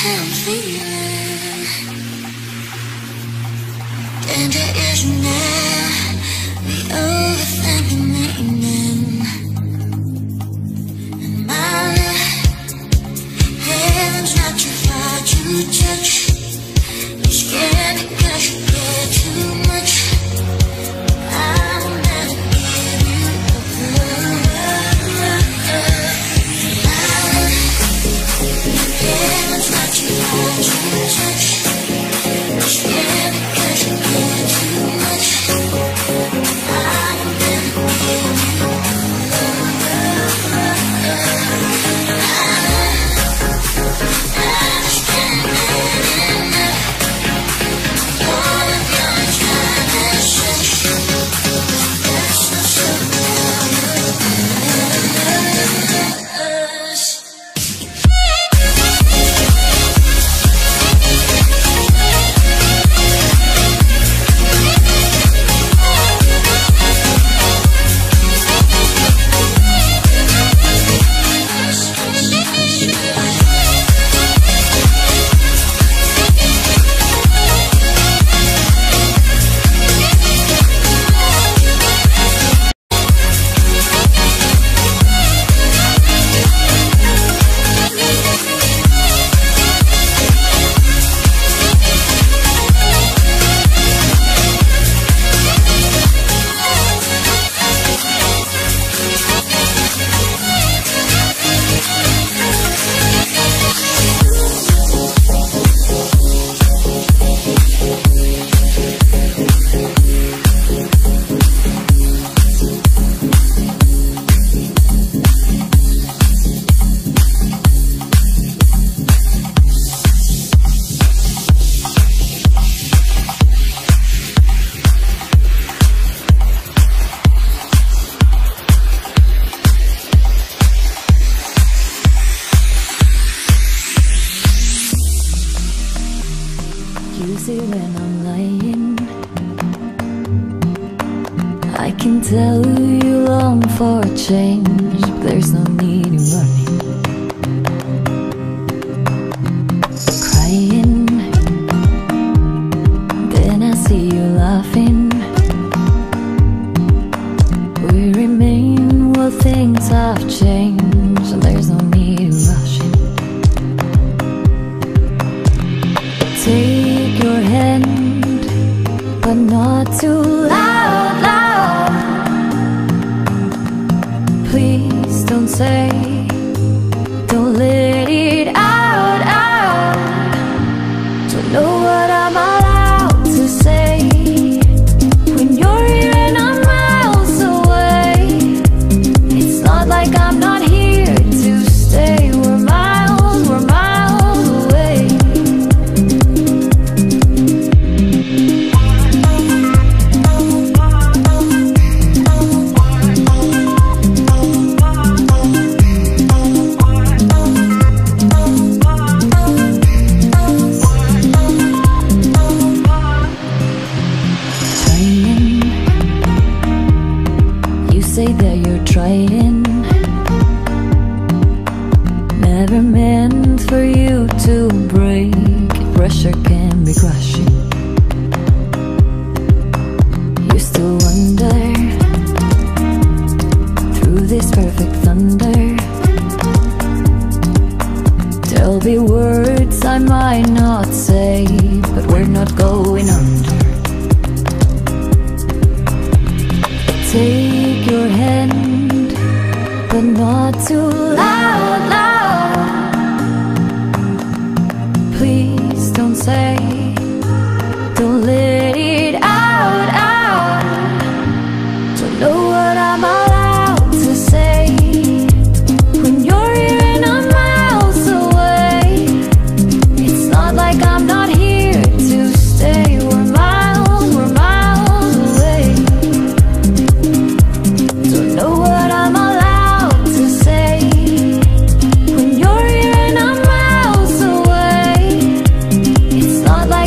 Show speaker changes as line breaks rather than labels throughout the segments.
how I'm feeling. Danger is near, we overthink the meaning. And my heaven's not too far to touch. You're scared because you care too much. I'll never give you up. Heaven's not too far to touch. You're scared because you care too much. I'll never give you up.
You see when I'm lying, I can tell you long for a change, but there's no need in running. Crying, then I see you laughing. We remain while things have changed, and there's no need in rushing. Take your hand, but not too loud, loud. Please don't say, don't let it out, out. Don't know what I'm allowed to say when you're here and I'm miles away. It's not like I'm not here to stay. We're miles away. Say that you're trying, never meant for you to break. Pressure can be crushing. You still wonder through this perfect thunder. There'll be words I might not say, but we're not going under. Take your hand, but not too loud, loud. Please don't say, don't let it out, out. Don't know what I'm allowed to say when you're here and I'm miles away. It's not like I'm not here to stay. We're miles away. Don't know what I'm allowed to say when you're here and I'm miles away. It's not like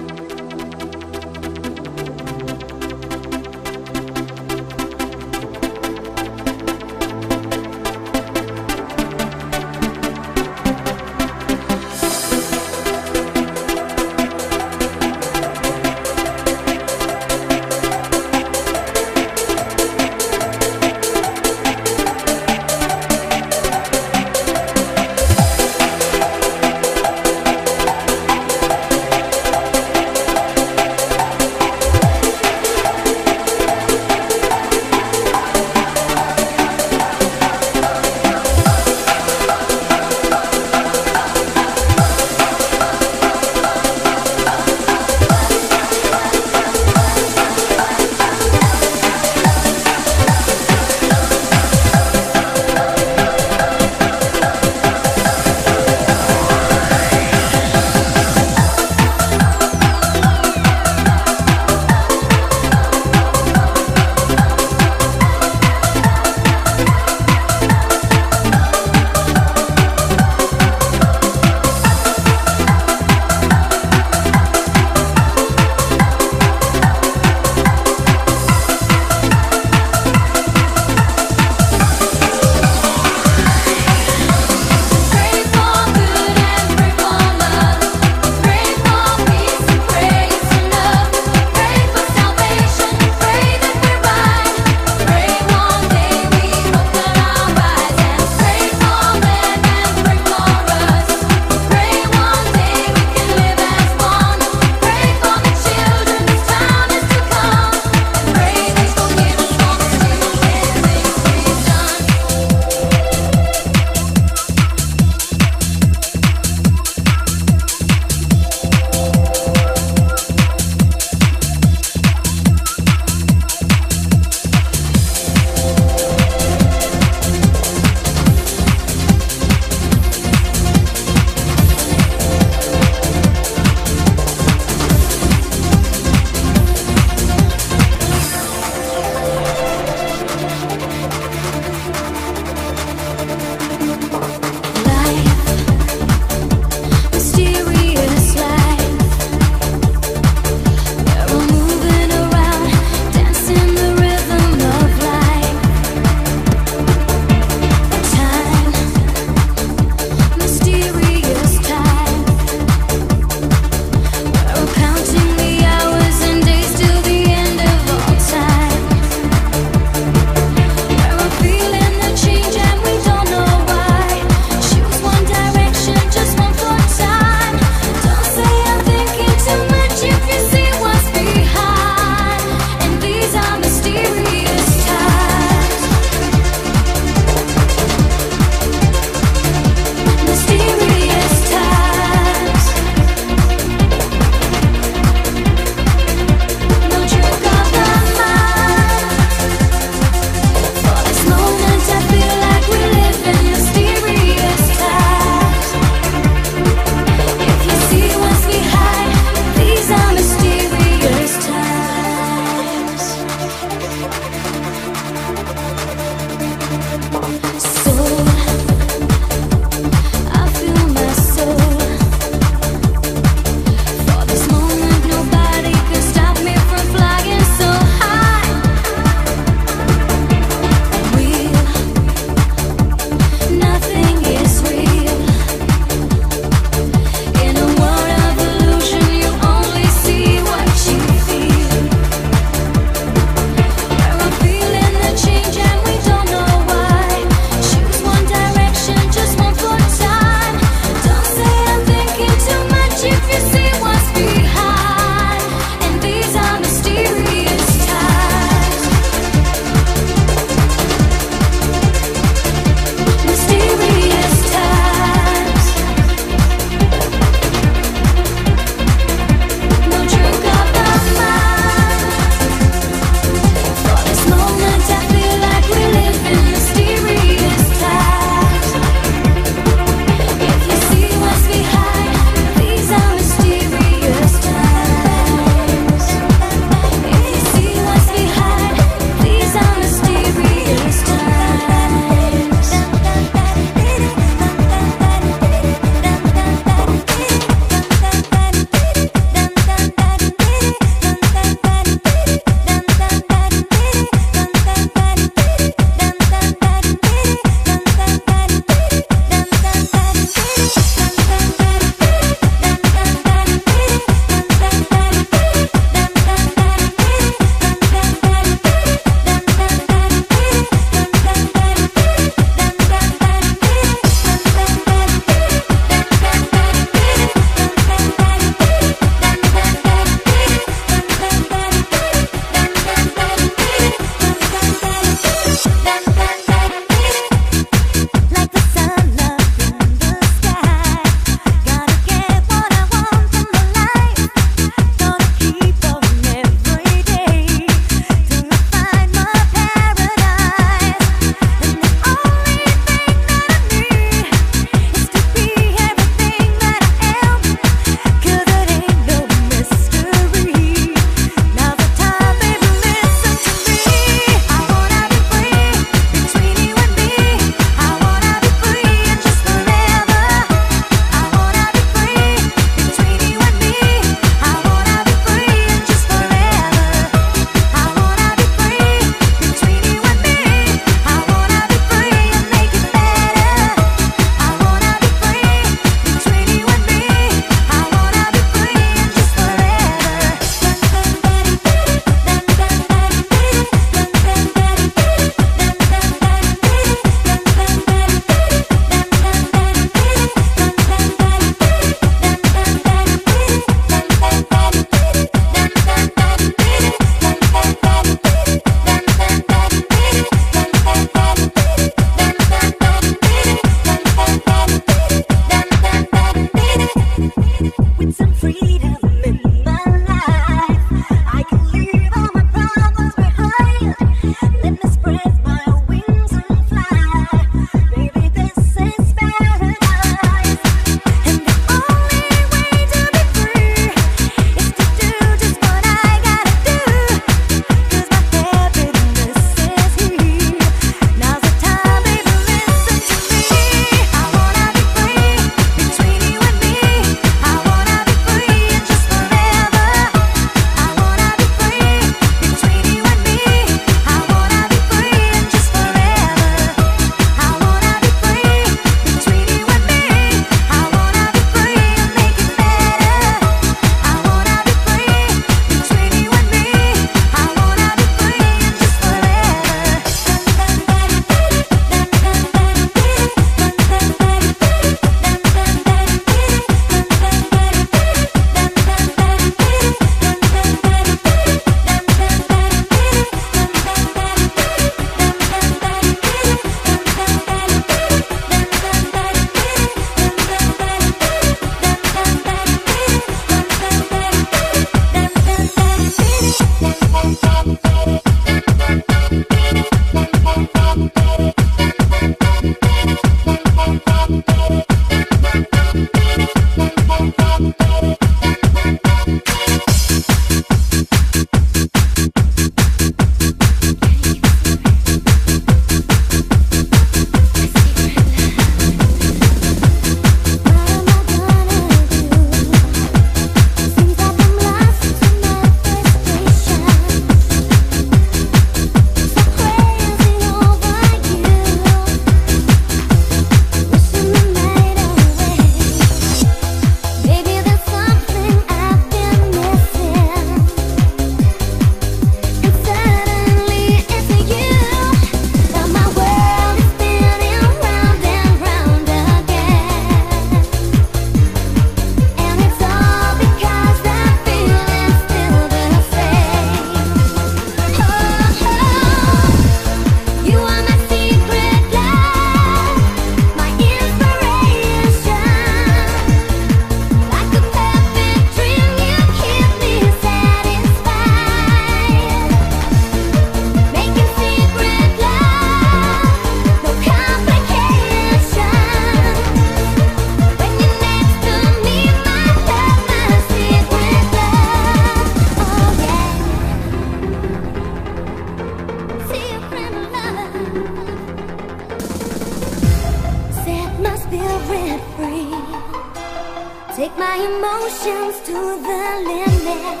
it free. Take my emotions to the limit.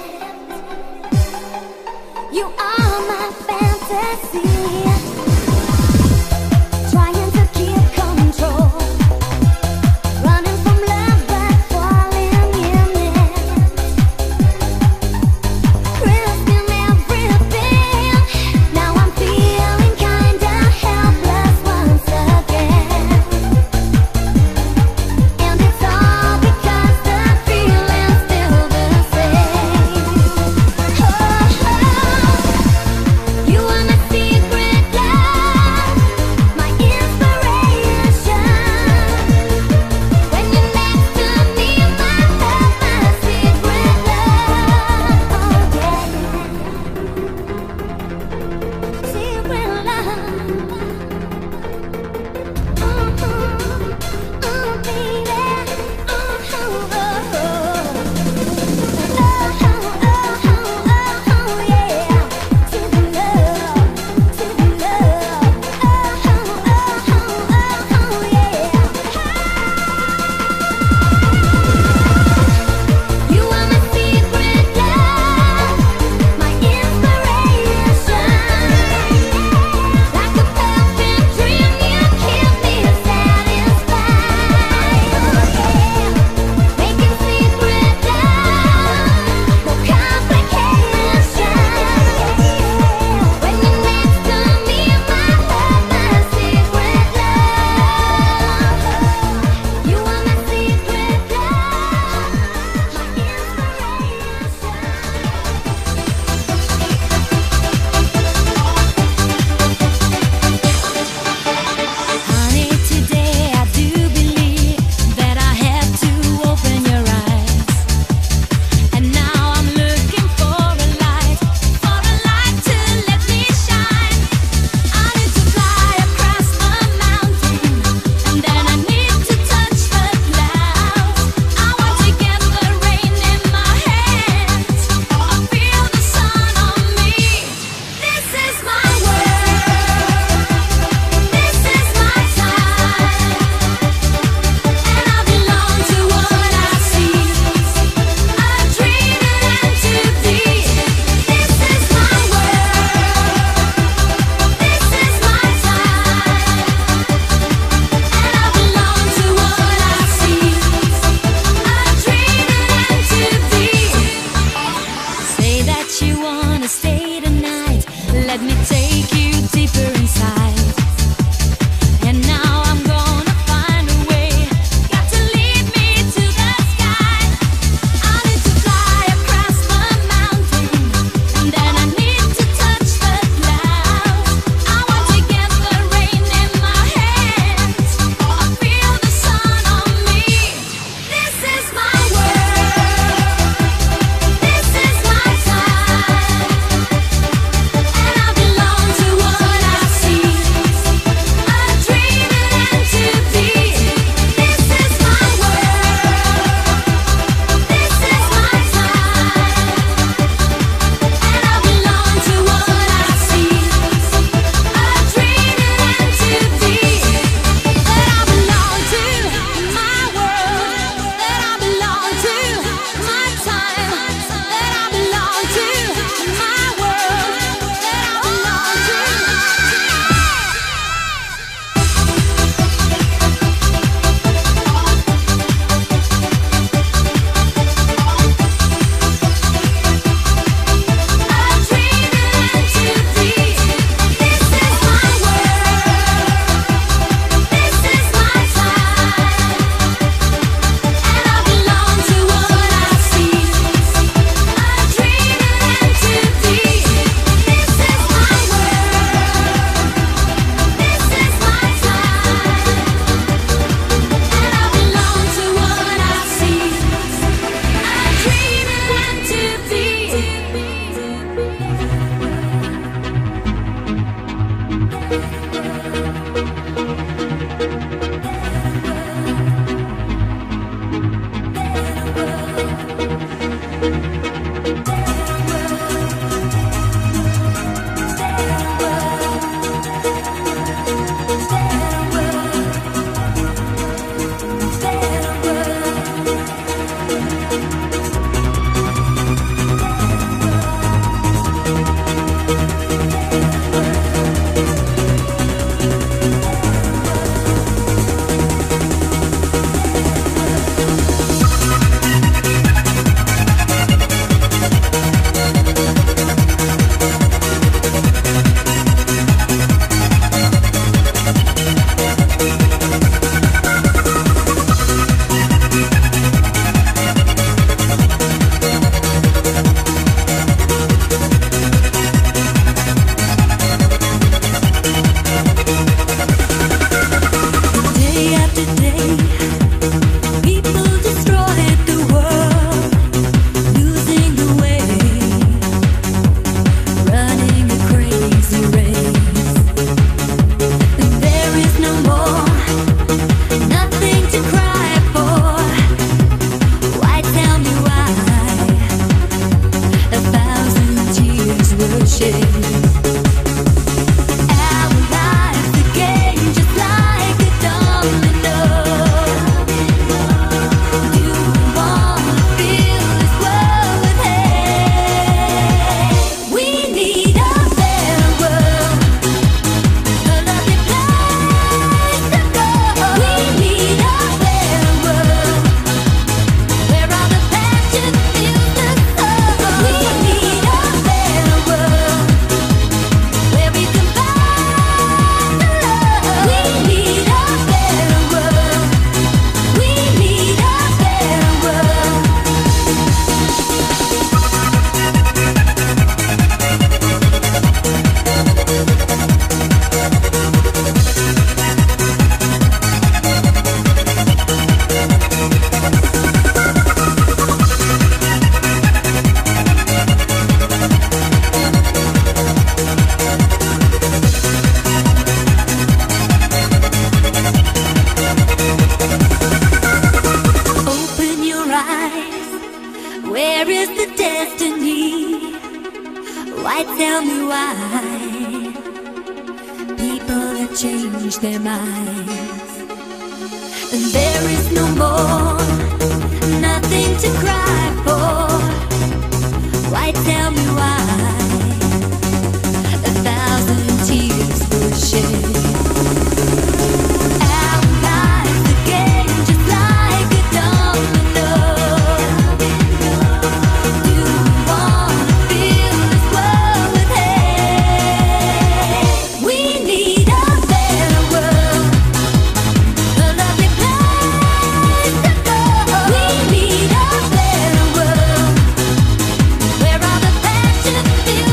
You are my fantasy. Trying to keep control. Running from love but falling in it. Risking everything. Now I'm feeling kinda helpless once again. And it's all because the feeling's still the same. You are my secret love, my inspiration. When you're next to me, my love, my secret love. Oh yeah, secret love. Baby, you are my secret love, my inspiration. Like a perfect dream, you keep me satisfied. Making secret love more complication. When you're next to me, my love, my secret love. You are my secret love, my inspiration. Honey, today I do believe that I had to open your eyes. And now I'm looking for a light to let me shine. I need to fly across the mountain, and then I need to touch the clouds. I want to get the rain in my hands. I feel the sun on me. This is my world. This is my time. And I belong to what I see. A dream and to be. This is my world. This is my time. And I belong to what I see. A dream and to be. Say that you wanna stay tonight. Let me take you deeper inside. And now I'm gonna find a way. Got to lead me to the sky. I need to fly across the mountain, and then I need to touch the clouds. I want to get the rain in my hands. I feel the sun on me. This is my world. This is my time. And I belong to what I see. A dream and to be. This is my world. This is my time. And I belong to what I see. A dream and to be. That I belong to my world. That I belong to my time. That I belong to my world. That I belong to. A dream and to be. This is my world. This is my time. And I belong to what I see. A dream and to be. This is my world. This is my time. And I belong to what I see. A dream and to be.
tell me why people have changed their minds, and there is no more, nothing to cry for. Why tell me why 1,000 tears were shed? Our lives again, just like a domino. Do you wanna feel this world with hate? We need a better world, a lovely place to go. We need a better world, where all the passion feels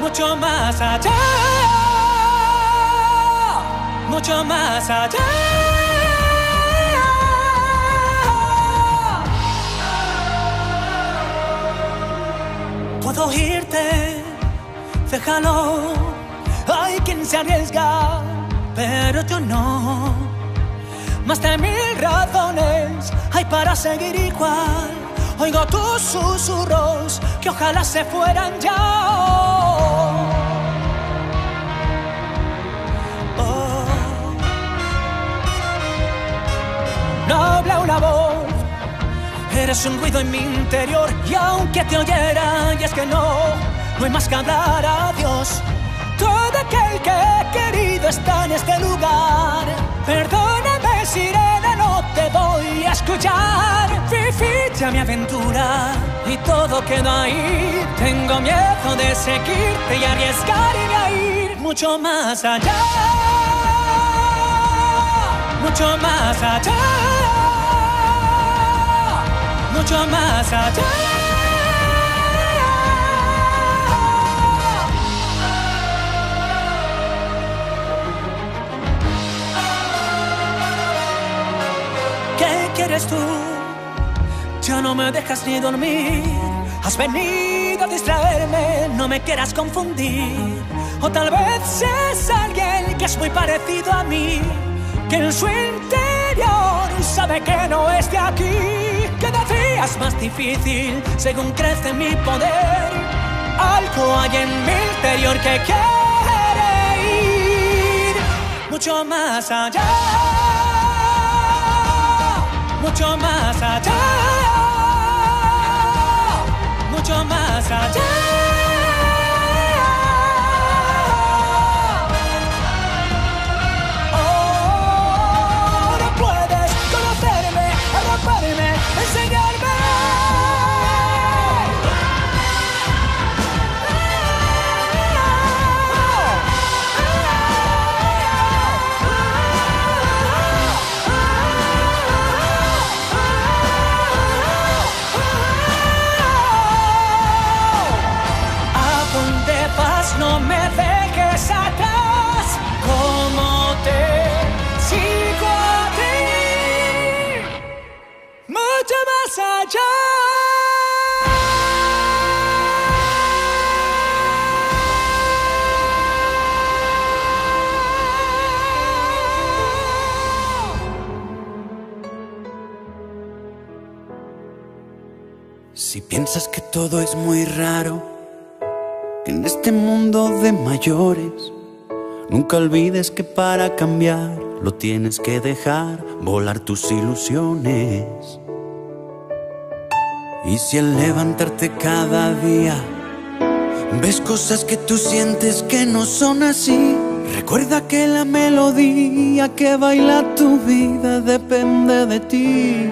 mucho más allá, mucho más allá. Puedo irte, déjalo, hay quien se arriesga, pero yo no. Más de 1000 razones hay para seguir igual. Oigo tus susurros que ojalá se fueran ya. Oh. No habla una voz, eres un ruido en mi interior. Y aunque te oyera, y es que no hay más que hablar. Adiós. Todo aquel que he querido está en este lugar. Perdóname, sirena, no te voy a escuchar. Viví ya mi aventura y todo quedó ahí. Tengo miedo de seguirte y arriesgarme a ir mucho más allá, mucho más allá, mucho más allá. ¿Qué quieres tú? Ya no me dejas ni dormir. Has venido a distraerme, no me quieras confundir. O tal vez es alguien que es muy parecido a mí, que en su interior sabe que no es de aquí. Cada día es más difícil según crece mi poder. Algo hay en mi interior que quiere ir mucho más allá, mucho más allá, mucho más allá. Oh, no puedes conocerme, arroparme, enseñarme. No me dejes atrás, como te sigo a ti, mucho más allá.
Si piensas que todo es muy raro en este mundo de mayores, nunca olvides que para cambiar lo tienes que dejar volar tus ilusiones. Y si al levantarte cada día ves cosas que tú sientes que no son así, recuerda que la melodía que baila tu vida depende de ti.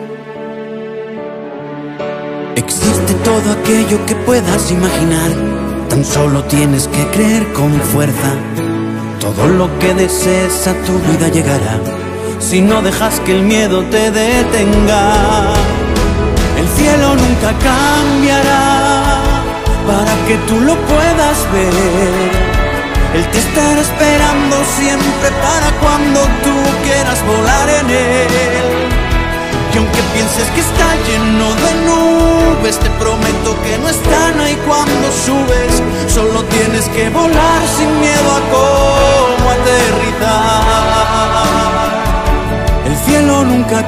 Existe todo aquello que puedas imaginar, tan solo tienes que creer con fuerza. Todo lo que desees a tu vida llegará, si no dejas que el miedo te detenga. El cielo nunca cambiará para que tú lo puedas ver. Él te estará esperando siempre para cuando tú quieras volar en él. Y aunque pienses que está lleno de nubes, te prometo que no están ahí cuando subes. Solo tienes que volar sin miedo a cómo aterrizar. El cielo nunca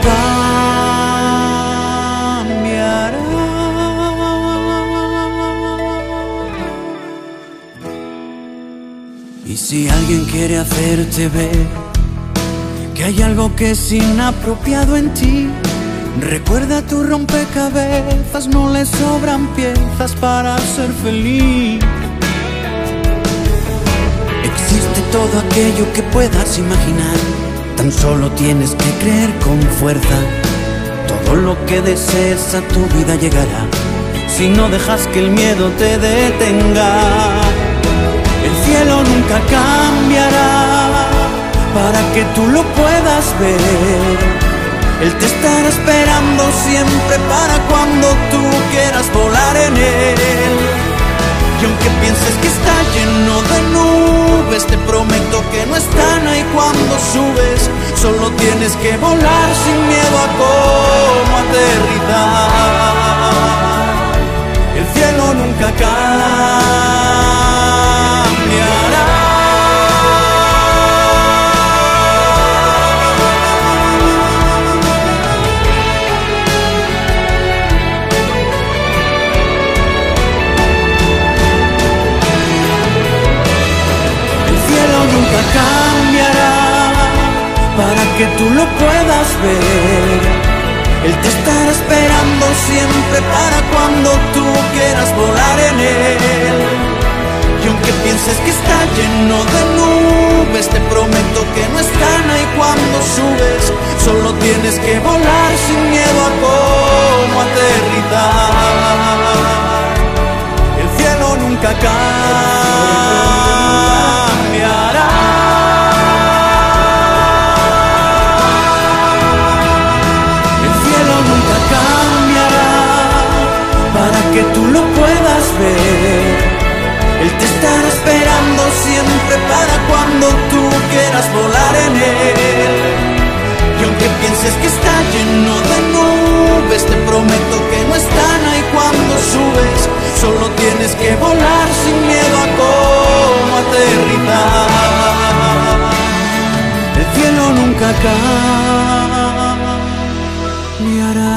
cambiará. Y si alguien quiere hacerte ver que hay algo que es inapropiado en ti, recuerda tu rompecabezas, no le sobran piezas para ser feliz. Existe todo aquello que puedas imaginar, tan solo tienes que creer con fuerza. Todo lo que desees a tu vida llegará, si no dejas que el miedo te detenga. El cielo nunca cambiará para que tú lo puedas ver. Él te estará esperando siempre para cuando tú quieras volar en él. Y aunque pienses que está lleno Solo tienes que volar sin miedo a cómo aterrizar. El cielo nunca cambiará. Nunca cambiará para que tú lo puedas ver. Él te estará esperando siempre para cuando tú quieras volar en él. Y aunque pienses que está lleno de nubes, te prometo que no están ahí cuando subes. Solo tienes que volar sin miedo a cómo aterrizar. El cielo nunca cambiará. Nunca cambiará para que tú lo puedas ver. Él te estará esperando siempre para cuando tú quieras volar en él. Y aunque pienses que está lleno de nubes, te prometo que no están ahí cuando subes. Solo tienes que volar sin miedo a cómo aterrizar. El cielo nunca cambiará.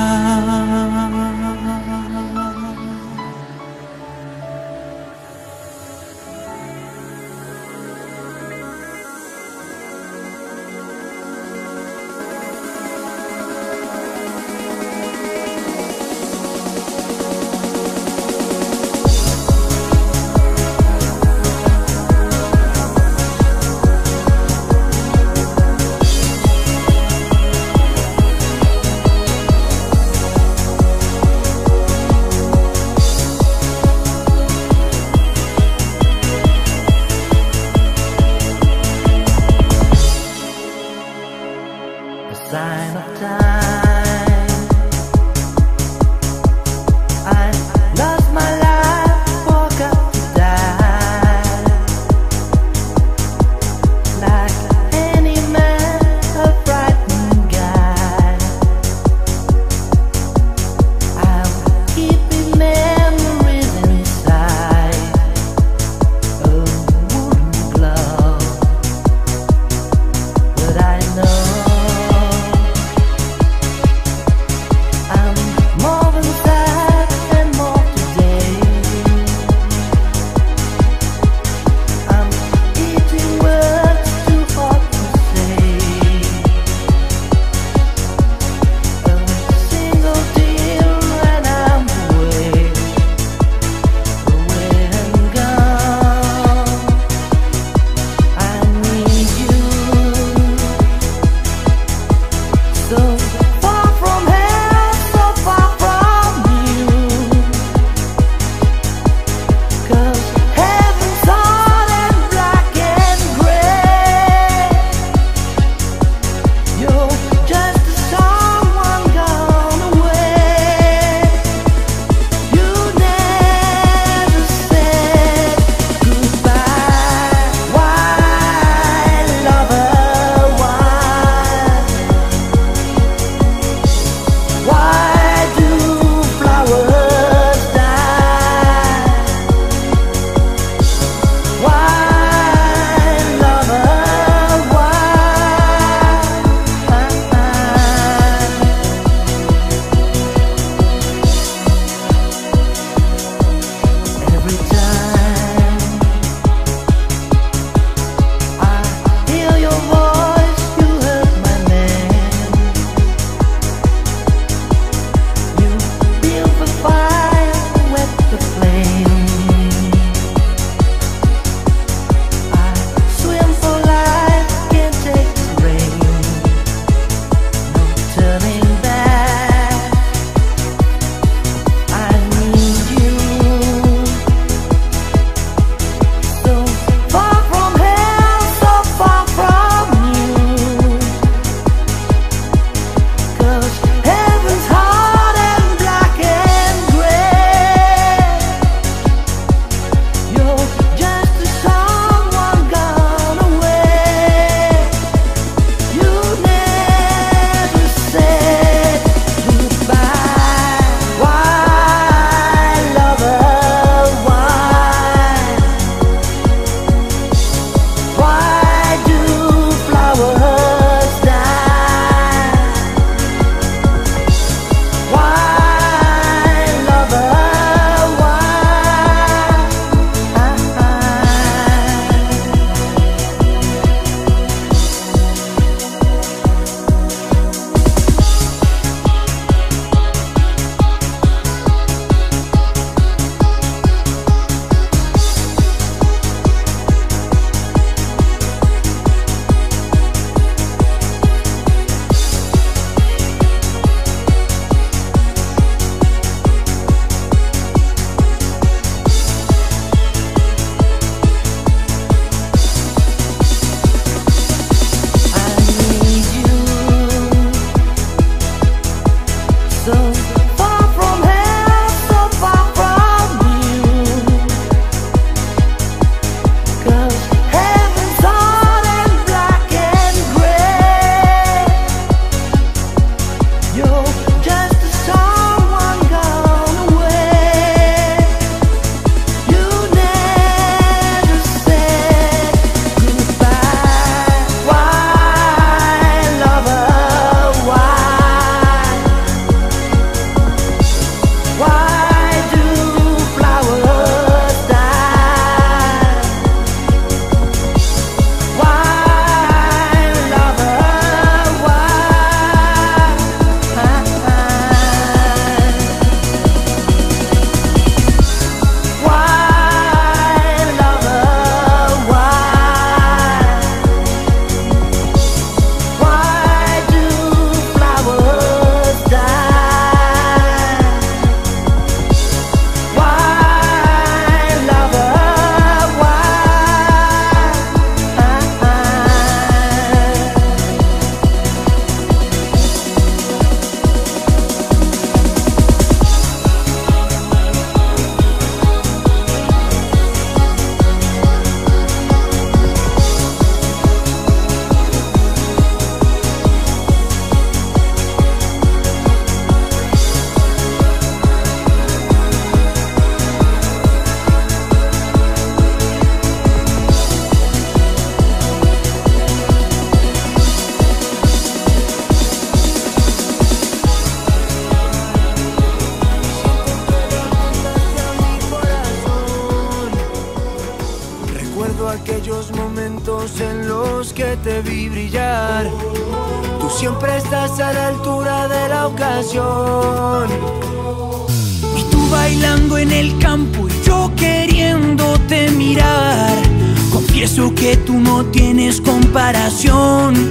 recuerdo aquellos momentos en los que te vi brillar. Tú siempre estás a la altura de la ocasión.
Y tú bailando en el campo y yo queriéndote mirar. Confieso que tú no tienes comparación.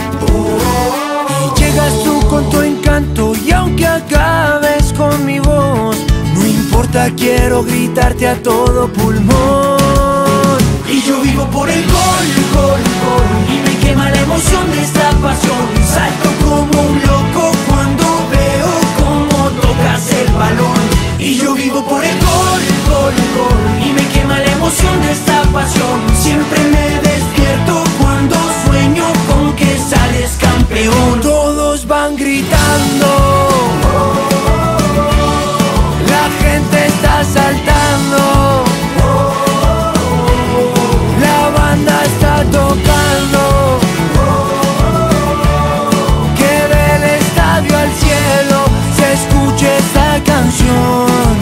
Y llegas tú con tu encanto y aunque acabes con mi voz, no importa, quiero gritarte a todo pulmón.
Y yo vivo por el gol, gol, gol, y me quema la emoción de esta pasión. Salto como un loco cuando veo cómo tocas el balón. Y yo vivo por el gol, gol, gol, y me quema la emoción de esta pasión. Siempre me despierto cuando sueño con que sales campeón.
Todos van gritando, la gente está saltando, la banda está tocando, que del estadio al cielo se escuche esta canción.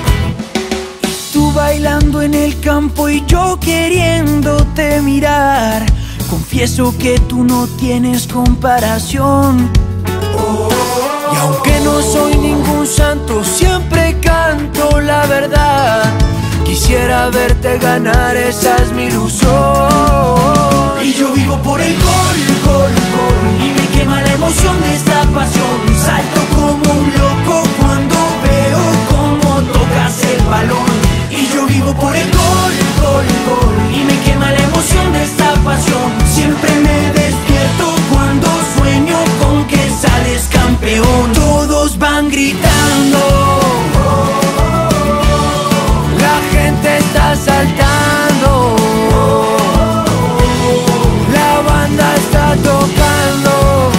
Tú bailando en el campo y yo queriéndote mirar. Confieso que tú no tienes comparación.
Y aunque no soy ningún santo, siempre canto la verdad. Quisiera verte ganar, esa es mi ilusión.
Y yo vivo por el gol, gol, gol, y me quema la emoción de esta pasión. Salto como un loco cuando veo cómo tocas el balón. Y yo vivo por el gol, gol, gol, y me quema la emoción de esta pasión. Siempre me despierto cuando sueño con que sales campeón.
Todos van gritando, la gente está saltando, la banda está tocando,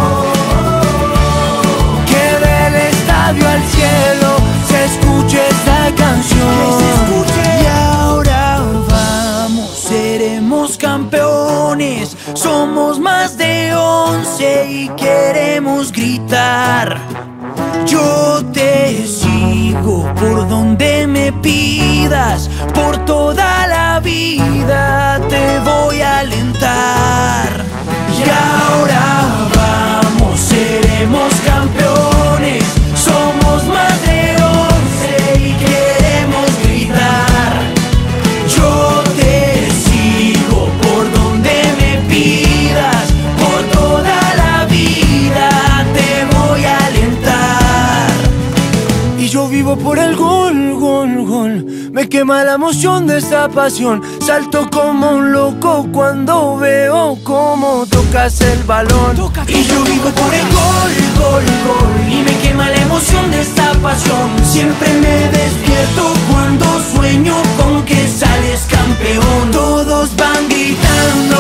que del estadio al cielo se escuche esta canción.
Y ahora vamos, seremos campeones. Somos más de 11 y queremos gritar. Yo te sigo por donde me pidas, por toda la vida te voy a alentar. Y ahora vamos, seremos campeones. Somos más de 11 y queremos gritar. Yo te sigo por donde me pidas, por toda la vida te voy a alentar.
Y yo vivo por el gol, gol, gol, me quema la emoción de esta pasión. Salto como un loco cuando veo cómo tocas el balón.
Y yo vivo por el gol, gol, gol, y me quema la emoción de esta pasión. Siempre me despierto cuando sueño con que sales campeón.
Todos van gritando,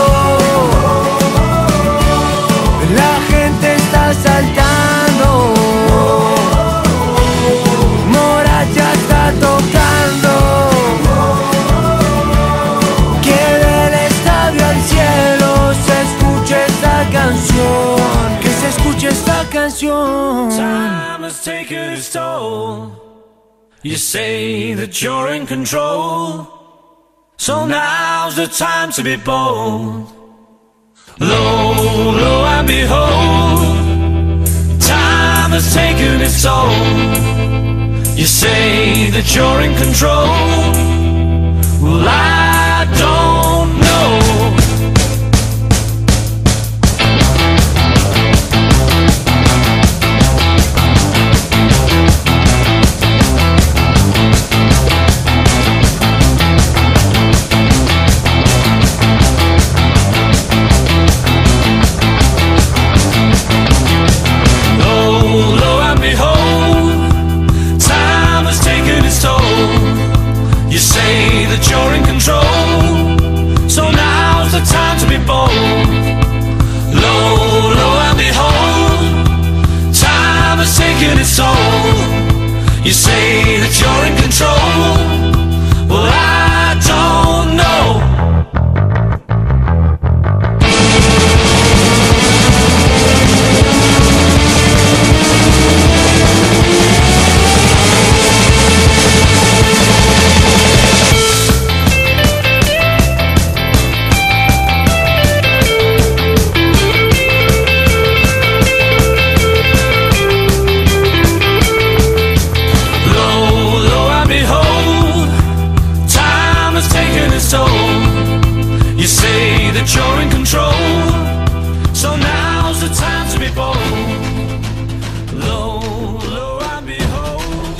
la gente está saltando, Morat ya está tocando, que del estadio al cielo se escuche esta canción, que se escuche esta canción.
Time has taken its toll. You say that you're in control, so now's the time to be bold. Lo, lo and behold, time has taken its toll. You say that you're in control, well I don't know. You're in control, so now's the time to be bold. Lo, lo and behold, time has taken its toll. You say that you're in control, well I don't know. that you're in control. So now's the time to be bold. Low, low and behold.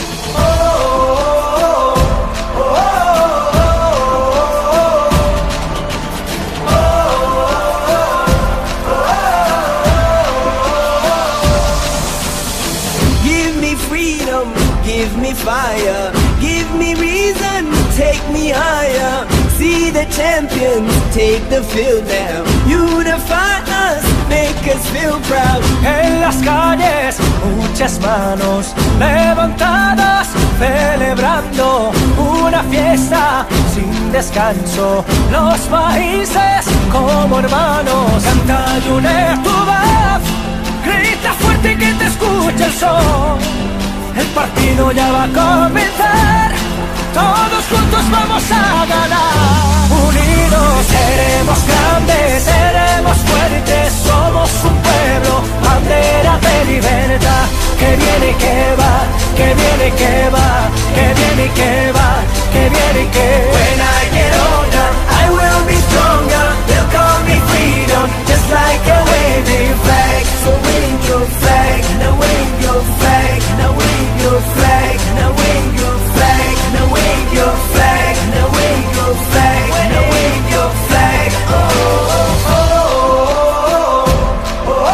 Give me freedom, give me fire, give me reason, take me higher. See the champions take the field now. Unify us, make us feel proud.
En las calles, muchas manos levantadas, celebrando una fiesta sin descanso. Los países como hermanos, canta y une tu voz, grita fuerte que te escuche el sol. El partido ya va a comenzar, todos juntos vamos a ganar. Unidos seremos grandes, seremos fuertes, somos un pueblo, bandera de libertad. Que viene y que va, que viene y que va, que viene y que va, que viene y que va.
When I get older, I will be stronger. They'll call me freedom, just like a waving flag. So wave your flag, now wave your flag, now wave your flag, now wave your flag, now wave your flag, now wave your flag, now wave your flag. Oh, oh, oh, oh, oh,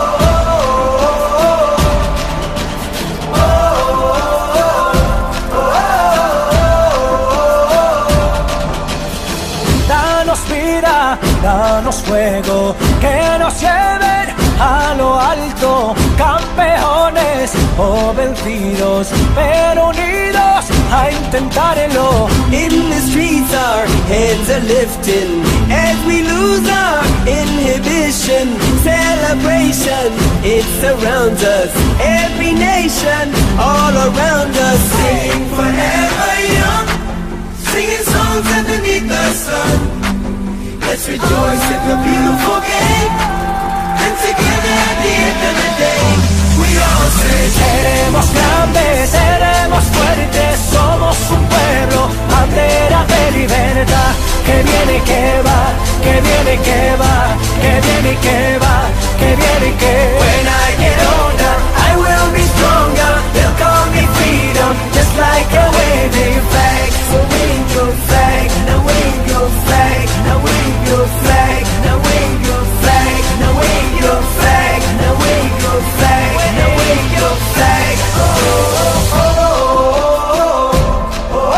Danos vida, danos fuego, que nos lleven a lo alto, campeones o vencidos, pero unidos a intentarlo.
In the streets our heads are lifting as we lose our inhibition. Celebration, it surrounds us, every nation all around us. Sing forever young, singing songs underneath the sun. Let's rejoice in the beautiful game, and together at the end of the day we all say
Seremos grandes, seremos fuertes, somos un pueblo, bandera de libertad. Que viene y que va, que viene y que va, que viene y que va, que viene y que va.
when I get older, I will be stronger. They'll call me freedom, just like a waving flag. So wave your flag, now wave your flag, now wave your flag, now wave your flag, now wave your flag, now wave your flag, now wave your flag. Oh, oh, oh, oh,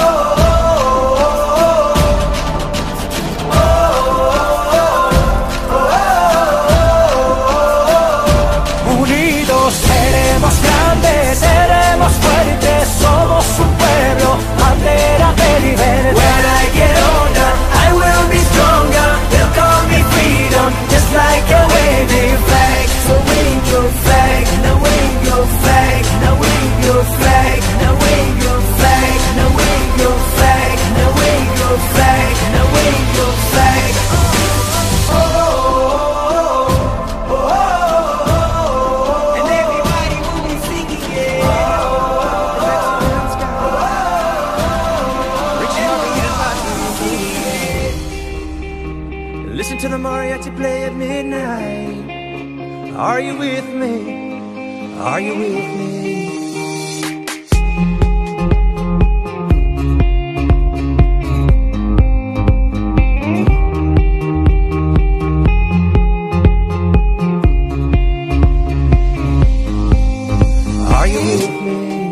Unidos seremos grandes, seremos fuertes, somos un pueblo, bandera de libertad.
when I get older, I will be stronger. They'll call me freedom, just like a waving flag. So wave your flag, now wave your flag, now wave your flag, now wave your flag, now wave your flag, now wave your flag, now wave your flag. Oh, oh, oh, oh, and everybody will be singing, yeah. Listen to the mariachi play at midnight. Are you with me? Are you with me? Are you with me?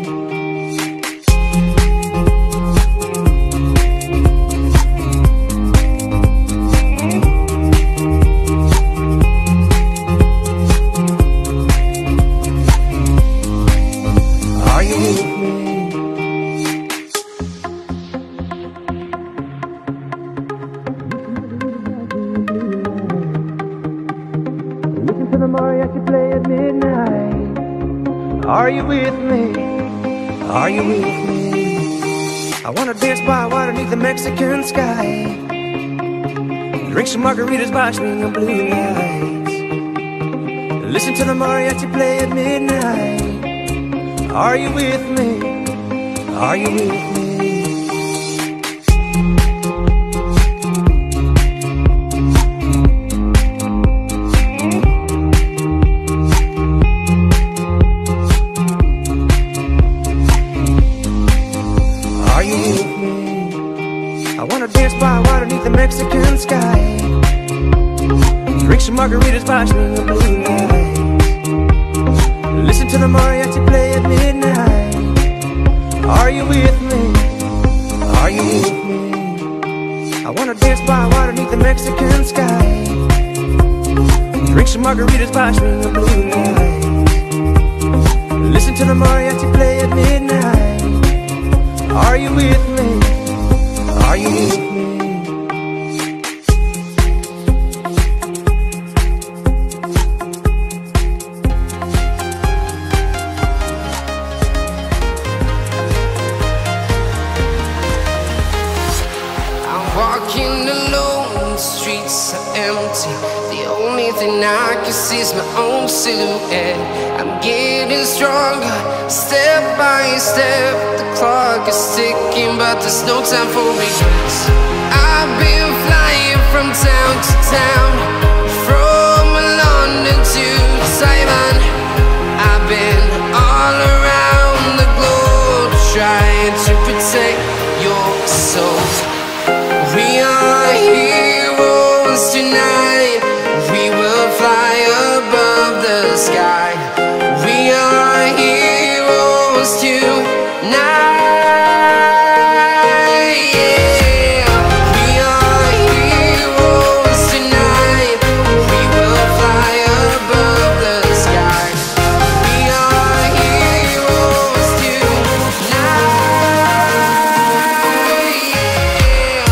Are you with me? Listen to the mariachi play at midnight. Are you with me? Are you with me? I wanna dance by water beneath the Mexican sky. Drink some margaritas by swinging blue lights. Listen to the mariachi play at midnight. Are you with me? Are you with me? Mexican sky. Drink some margaritas, watching the blue lights. Listen to the mariachi play at midnight. Are you with me? Are you with me? I wanna dance by water beneath the Mexican sky. Drink some margaritas, watching the blue lights. Listen to the mariachi play at midnight. Are you with me? Are you with me?
Walking alone, the streets are empty. The only thing I can see is my own silhouette. I'm getting stronger, step by step. The clock is ticking, but there's no time for regrets. I've been flying from town to town, from London to Taiwan. I've been all around the globe, trying to protect your soul. We are heroes tonight. We will fly above the sky. We are heroes tonight. Yeah. We are heroes tonight. We will fly above the sky. We are heroes tonight. Yeah.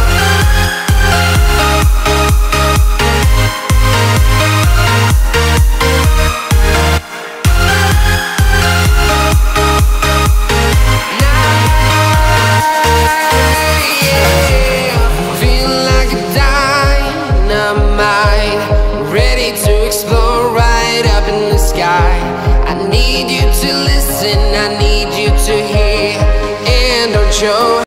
I need you to listen, I need you to hear, and don't show